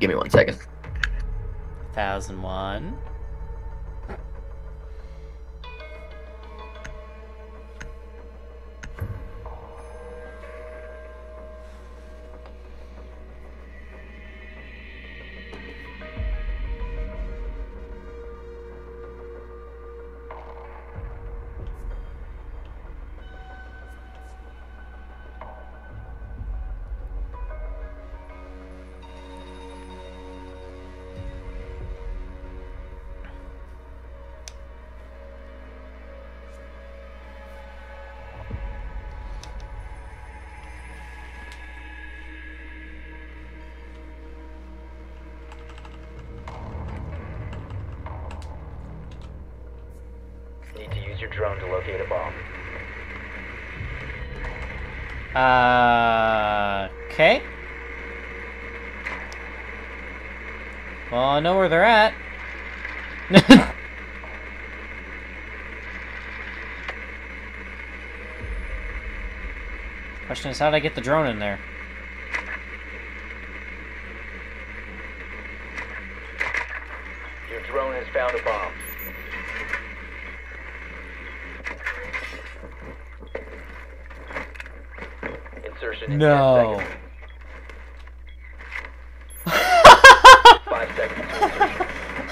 Give me 1 second. 1001. Need to use your drone to locate a bomb. Okay. Well, I know where they're at. Question is, how'd I get the drone in there? Your drone has found a bomb. Insertion in 10 No. seconds. 5 seconds to insertion.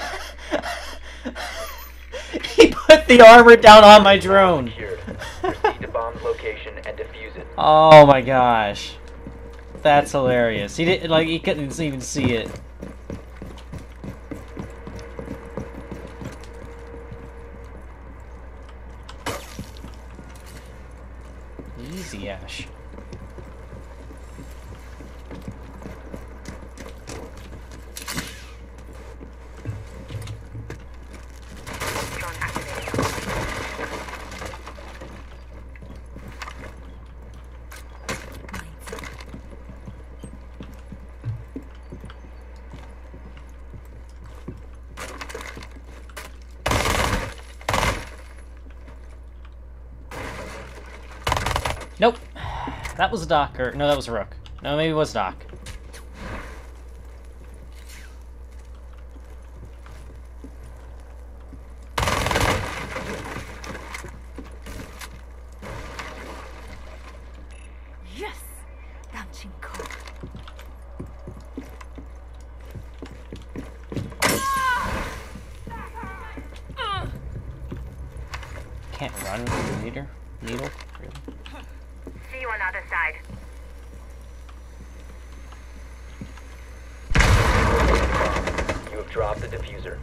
He put the armor down on my drone. Secured. Proceed to bomb's location and defuse it. Oh my gosh. That's hilarious. He didn't, like, he couldn't even see it. Easy, Ash. Drone activated. Nope. That was Doc, or no, that was Rook. No, maybe it was Doc. Yes! Launching code. Can't run with the needle? Really? See you on the other side. You have dropped the diffuser.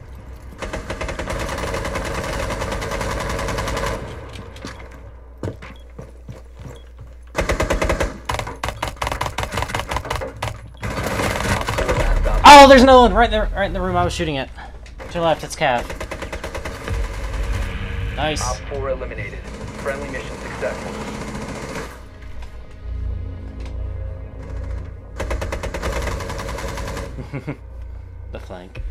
Oh, there's another one right there, right in the room I was shooting at. To your left, it's Cav. Nice. Op 4 eliminated. Friendly mission successful. The flank.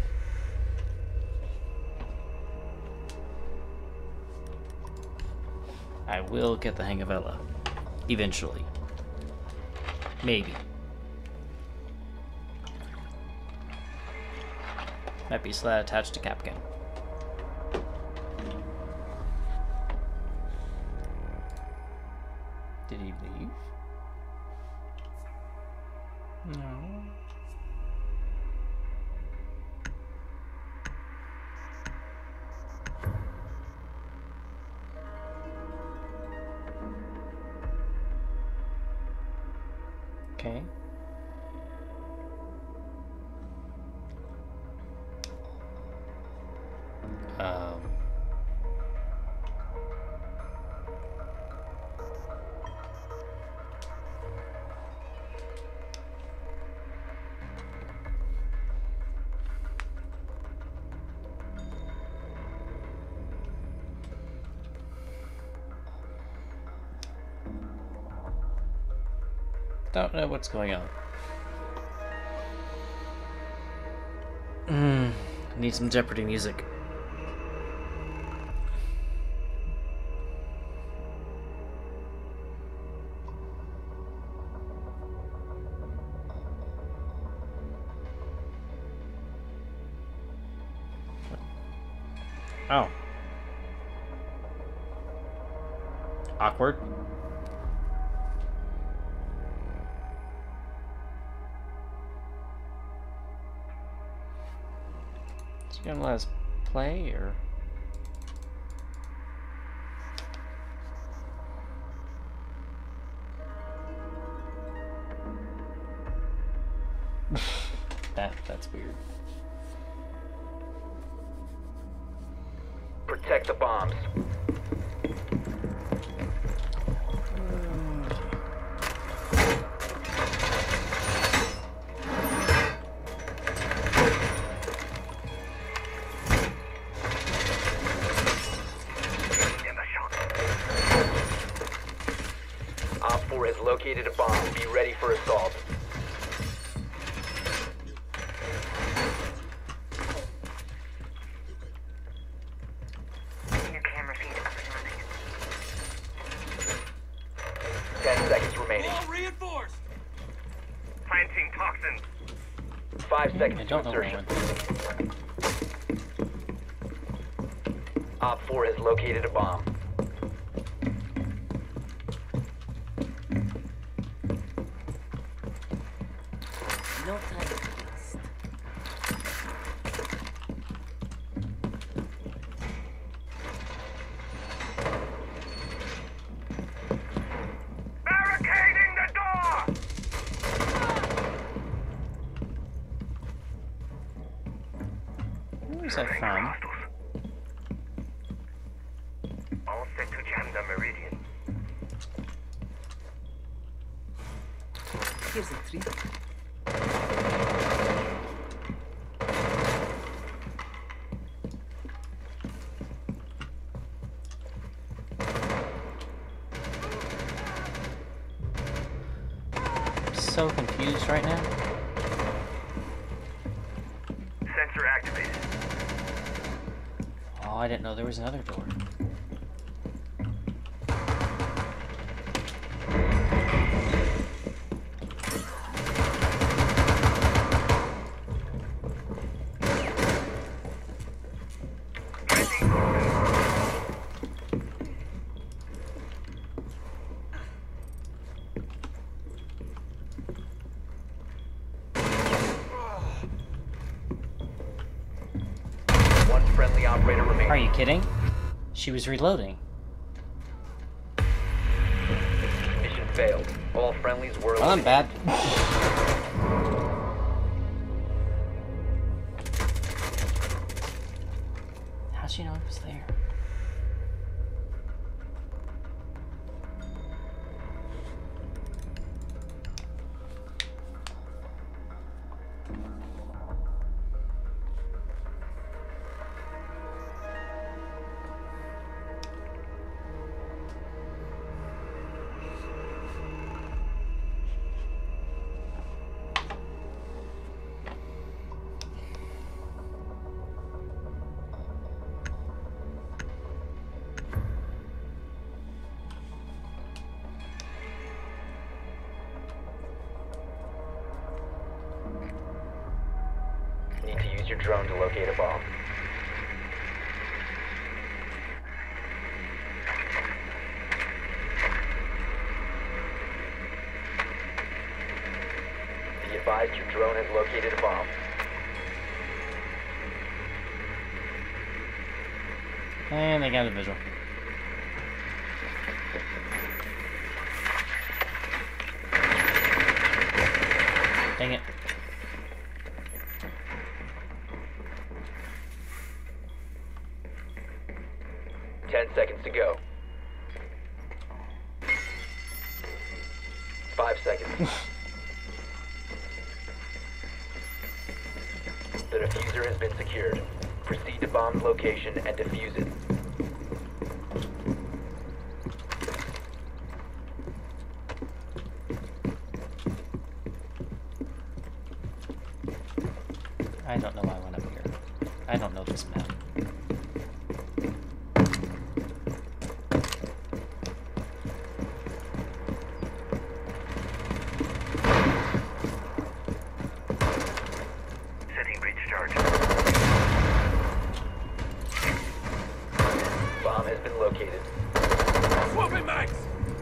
I will get the hang of Ella. Eventually. Maybe. Might be slat attached to Capcan. Did he leave? No. Okay. Um. Don't know what's going on. Need some Jeopardy music. Oh. Awkward. Is he gonna let us play, or? That's weird. Protect the bombs. Op 4 has located a bomb. Be ready for assault. New camera feed up and running. 10 seconds remaining. Wall reinforced! Planting toxins. 5 I seconds to don't know where I insertion. went. Op 4 has located a bomb. No time to waste. Barricading the door! Where is that from? All set to jam the meridian. Here's a treat. I'm so confused right now. Sensor activated. Oh, I didn't know there was another door. One friendly operator Are remaining. you kidding? She was reloading. Mission failed. All friendlies were Well, I'm eliminated. bad. How'd she know I was there? Need to use your drone to locate a bomb. Be advised your drone has located a bomb. And they got a visual. Dang it. Ten seconds to go. 5 seconds. The diffuser has been secured. Proceed to bomb's location and defuse it. I don't know why I went up here. I don't know this map. Setting breach charge. has been located. Swapping mags!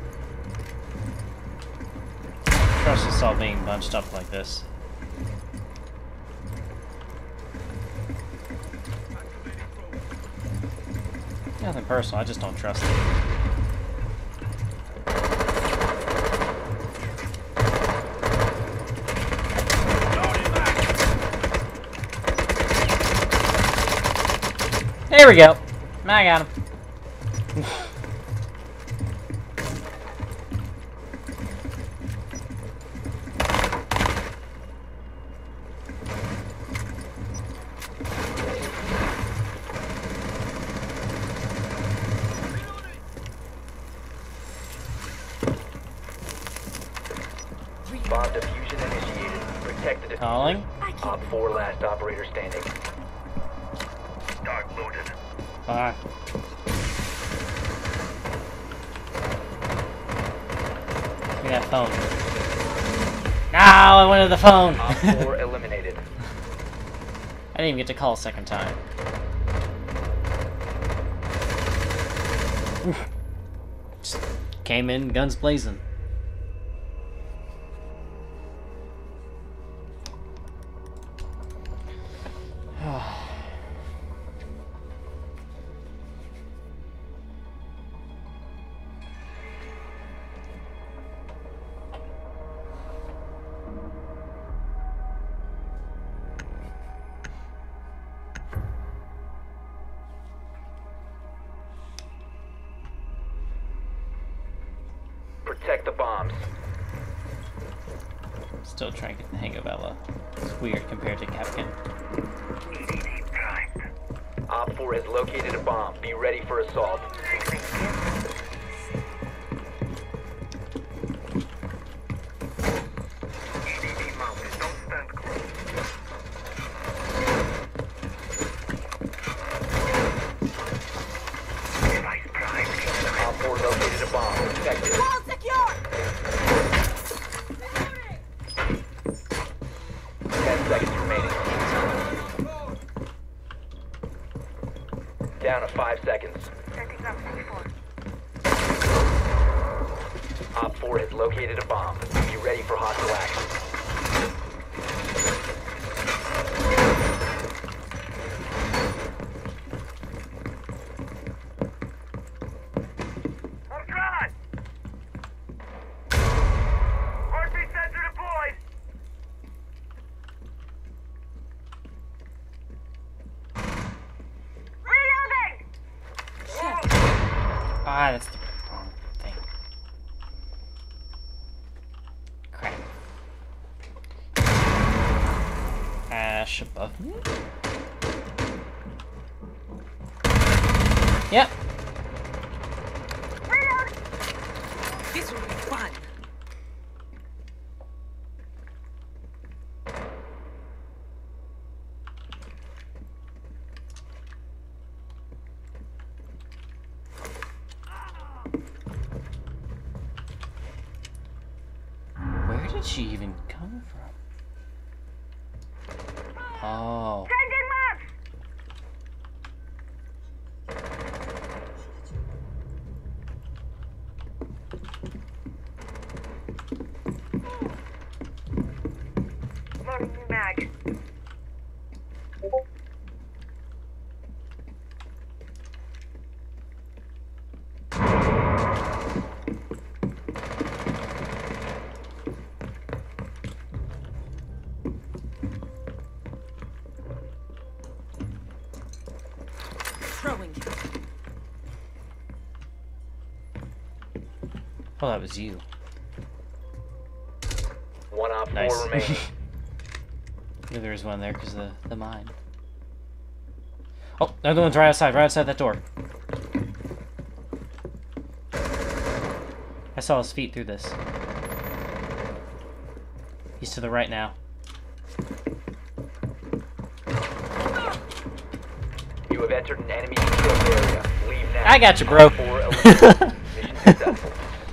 Trust us all being bunched up like this. Nothing personal, I just don't trust it. There we go. I got him. Bomb diffusion initiated. Protect the diffuser. Calling. Op 4 last operator standing. Dark loaded. Bye. Give me that phone. No, I went to the phone. Op 4 eliminated. I didn't even get to call a second time. Just came in, guns blazing. Protect the bombs. Still trying to get the hang of Ella. It's weird compared to Capcan. EDD primed. Op 4 has located a bomb. Be ready for assault. EDD mounted. Don't stand close. Device primed. Op 4 located a bomb. Protect it. Wall secure! 10 seconds remaining. Down to 5 seconds. Setting up C4. Op 4 has located a bomb. Be ready for hostile action. Ultron! Heartbeat sensor deployed! Reloading! Ah, that's the wrong thing. Crap. Ash above me? Yep. Reload! This will be fun. Where did she even come from? Oh. Changing maps! Loading new mag. Throwing. Oh, that was you. One Op 4 Nice. remaining. Knew there was one there because of the mine. Oh, another one's right outside that door. I saw his feet through this. He's to the right now. You have entered an enemy controlled area. Leave now. I got you, bro. Op 4 eliminated. Mission successful.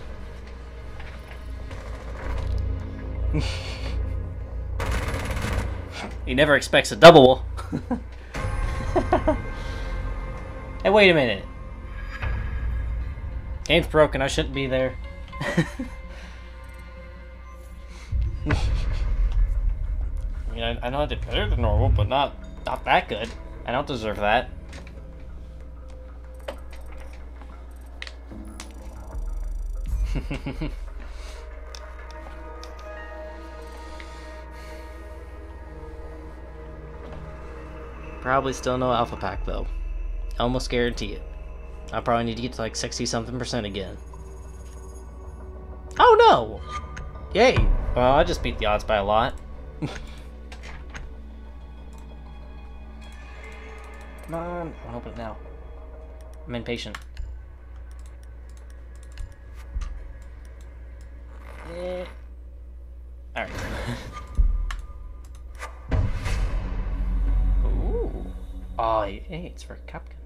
He never expects a double. Hey, wait a minute. Game's broken, I shouldn't be there. I mean, I know I did better than normal, but not that good. I don't deserve that. Probably still no alpha pack though. Almost guarantee it. I probably need to get to like 60-something% again. Oh no! Yay! Well, I just beat the odds by a lot. Come on, I want to open it now. I'm impatient. Alright. Ooh. Oh, hey, it's for Capcom.